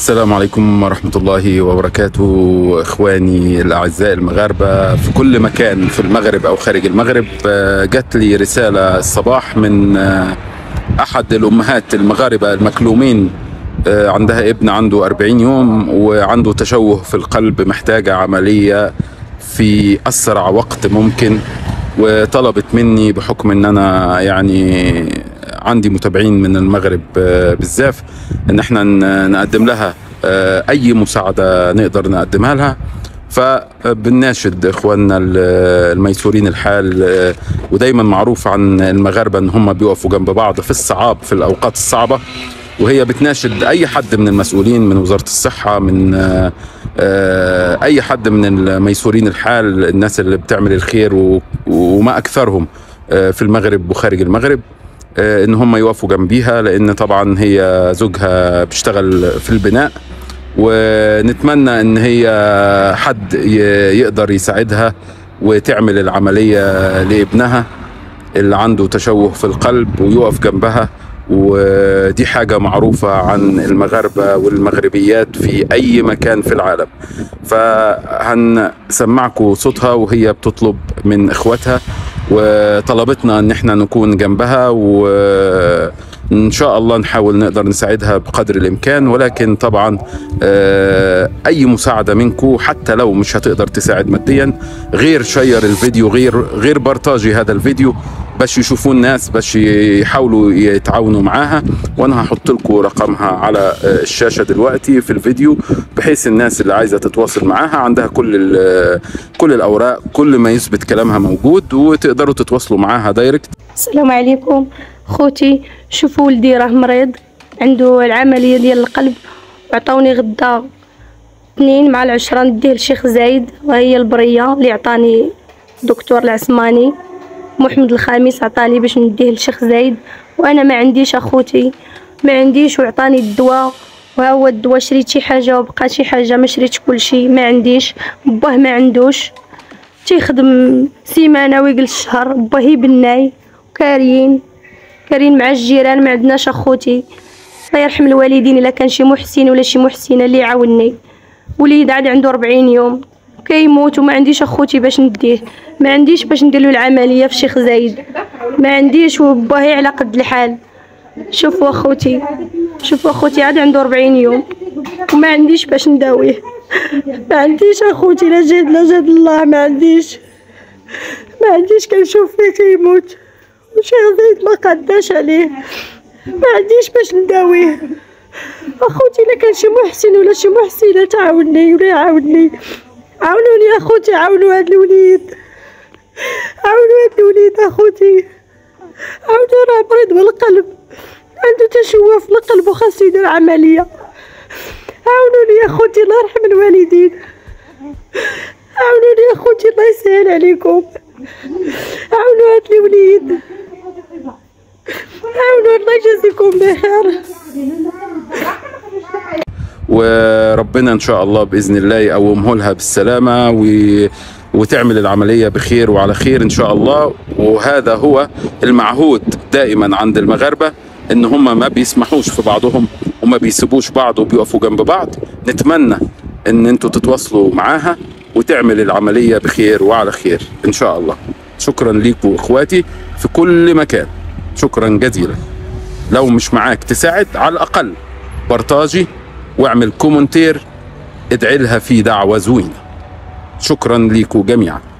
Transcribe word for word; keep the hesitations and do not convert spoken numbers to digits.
السلام عليكم ورحمة الله وبركاته. إخواني الأعزاء المغاربة في كل مكان في المغرب أو خارج المغرب، جات لي رسالة الصباح من أحد الأمهات المغاربة المكلومين، عندها ابن عنده أربعين يوم وعنده تشوه في القلب، محتاجة عملية في أسرع وقت ممكن، وطلبت مني بحكم أن أنا يعني عندي متابعين من المغرب بالذات ان احنا نقدم لها اي مساعدة نقدر نقدمها لها. فبنناشد اخواننا الميسورين الحال، ودايما معروف عن المغاربة ان هم بيقفوا جنب بعض في الصعاب في الاوقات الصعبة، وهي بتناشد اي حد من المسؤولين من وزارة الصحة، من اي حد من الميسورين الحال، الناس اللي بتعمل الخير وما اكثرهم في المغرب وخارج المغرب، ان هم يوقفوا جنبيها، لان طبعا هي زوجها بيشتغل في البناء، ونتمنى ان هي حد يقدر يساعدها وتعمل العملية لابنها اللي عنده تشوه في القلب ويقف جنبها. ودي حاجة معروفة عن المغاربة والمغربيات في أي مكان في العالم. فهنسمعكم صوتها وهي بتطلب من إخواتها، وطلبتنا ان احنا نكون جنبها، وان شاء الله نحاول نقدر نساعدها بقدر الامكان. ولكن طبعا اي مساعدة منكم حتى لو مش هتقدر تساعد ماديا، غير شير الفيديو، غير غير بارتاجي هذا الفيديو باش يشوفوا الناس، باش يحاولوا يتعاونوا معاها. وانا هحط لكم رقمها على الشاشة دلوقتي في الفيديو، بحيث الناس اللي عايزة تتواصل معاها عندها كل كل الاوراق، كل ما يثبت كلامها موجود، وتقدروا تتواصلوا معاها دايركت. السلام عليكم خوتي، شوفوا ولدي راه مريض، عنده العملية ديال القلب، وعطاوني غدا اثنين مع العشرة نديه للشيخ زايد، وهي البرية اللي عطاني دكتور العثماني. محمد الخامس عطاني باش نديه للشيخ زايد، وانا ما عنديش اخوتي، ما عنديش، وعطاني الدواء، وها هو الدواء. شريت شي حاجه وبقى شي حاجه، ما شريتش كلشي، ما عنديش. باه ما عندوش، تيخدم سيمانه ويجلس شهر. باهي بناي وكاريين كارين مع الجيران، ما عندناش اخوتي. الله يرحم الوالدين، الا كان شي محسن ولا شي محسنه اللي يعاونني. وليد عاد عنده أربعين يوم كيموت، وما عنديش اخوتي باش نديه، ما عنديش باش ندير له العمليه في الشيخ زايد، ما عنديش، وباهي على قد الحال. شوفوا اخوتي، شوفوا اخوتي عاد عنده أربعين يوم وما عنديش باش نداويه، ما عنديش اخوتي، لا جد لا جد الله، ما عنديش ما عنديش. كنشوف فيه كيموت والشيخ زايد ما قداش عليه، ما عنديش باش نداويه. اخوتي الا كان شي محسن ولا شي محسنه تعاونني ولا يعاونني، عاونوني اخوتي، عاونوا هاد الوليد، عاونوا هاد الوليد اخوتي، عاونوا. راه مريض بالقلب، عنده تشوه في القلب وخاصو يدير عمليه. عاونوني يا اخوتي، الله يرحم الوالدين، عاونوني يا اخوتي، الله يسهل عليكم، عاونوا هاد الوليد، عاونوا، الله يجازيكم بخير. وربنا ان شاء الله باذن الله يقومه لها بالسلامه و... وتعمل العمليه بخير وعلى خير ان شاء الله. وهذا هو المعهود دائما عند المغاربه، ان هم ما بيسمحوش في بعضهم وما بيسيبوش بعض وبيقفوا جنب بعض. نتمنى ان انتوا تتواصلوا معاها وتعمل العمليه بخير وعلى خير ان شاء الله. شكرا ليكم اخواتي في كل مكان، شكرا جزيلا. لو مش معاك تساعد، على الاقل بارتاجي واعمل كومنتير، ادعي لها في دعوة زوينة. شكرا ليكم جميعا.